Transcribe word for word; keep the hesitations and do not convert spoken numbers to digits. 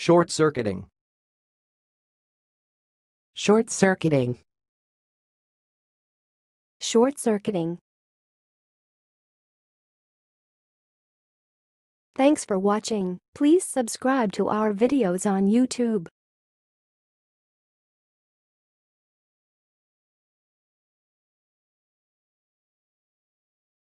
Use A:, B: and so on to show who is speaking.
A: Short-circuiting.
B: Short-circuiting.
C: Short-circuiting. Thanks for watching. Please subscribe to our videos on YouTube.